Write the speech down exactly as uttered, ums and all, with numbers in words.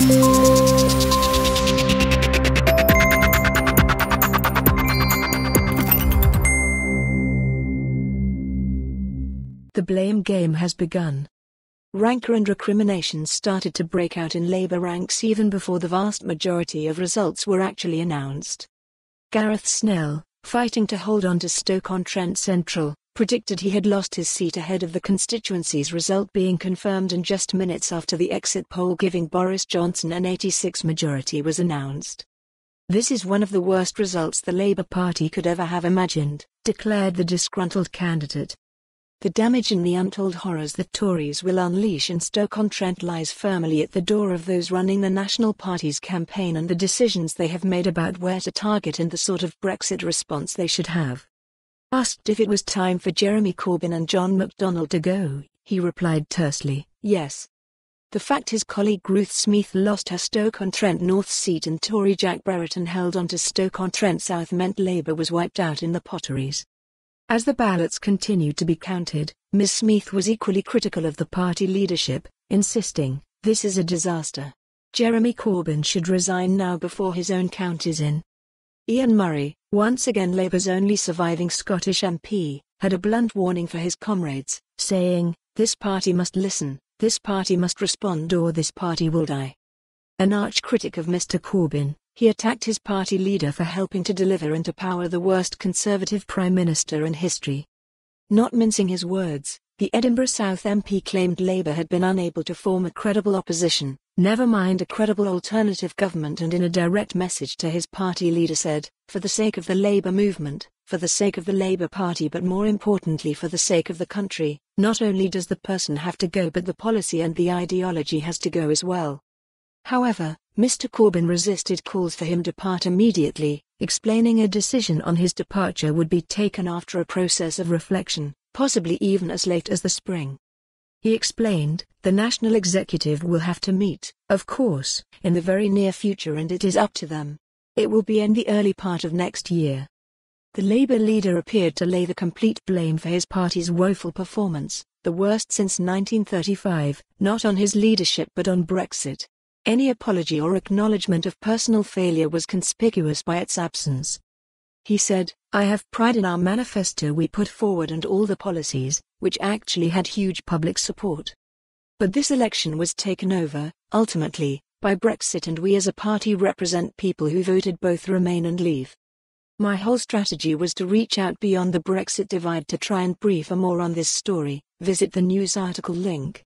The blame game has begun. Rancour and recriminations started to break out in Labour ranks even before the vast majority of results were actually announced. Gareth Snell, fighting to hold on to Stoke-on-Trent Central, predicted he had lost his seat ahead of the constituency's result being confirmed in just minutes after the exit poll giving Boris Johnson an eighty-six majority was announced. "This is one of the worst results the Labour Party could ever have imagined," declared the disgruntled candidate. "The damage and the untold horrors the Tories will unleash in Stoke-on-Trent lies firmly at the door of those running the National Party's campaign and the decisions they have made about where to target and the sort of Brexit response they should have." Asked if it was time for Jeremy Corbyn and John McDonnell to go, he replied tersely, "Yes." The fact his colleague Ruth Smith lost her Stoke-on-Trent North seat and Tory Jack Brereton held on to Stoke-on-Trent South meant Labour was wiped out in the potteries. As the ballots continued to be counted, Miz Smith was equally critical of the party leadership, insisting, "This is a disaster. Jeremy Corbyn should resign now before his own count is in." Ian Murray, once again Labour's only surviving Scottish M P, had a blunt warning for his comrades, saying, "This party must listen, this party must respond or this party will die." An arch critic of Mister Corbyn, he attacked his party leader for helping to deliver into power the worst Conservative Prime Minister in history. Not mincing his words, the Edinburgh South M P claimed Labour had been unable to form a credible opposition, never mind a credible alternative government, and in a direct message to his party leader said, "For the sake of the Labour movement, for the sake of the Labour Party but more importantly for the sake of the country, not only does the person have to go but the policy and the ideology has to go as well." However, Mister Corbyn resisted calls for him to depart immediately, explaining a decision on his departure would be taken after a process of reflection, possibly even as late as the spring. He explained, "The National Executive will have to meet, of course, in the very near future and it is up to them. It will be in the early part of next year." The Labour leader appeared to lay the complete blame for his party's woeful performance, the worst since nineteen thirty-five, not on his leadership but on Brexit. Any apology or acknowledgement of personal failure was conspicuous by its absence. He said, "I have pride in our manifesto we put forward and all the policies, which actually had huge public support. But this election was taken over, ultimately, by Brexit and we as a party represent people who voted both Remain and Leave. My whole strategy was to reach out beyond the Brexit divide to try and brief more on this story." Visit the news article link.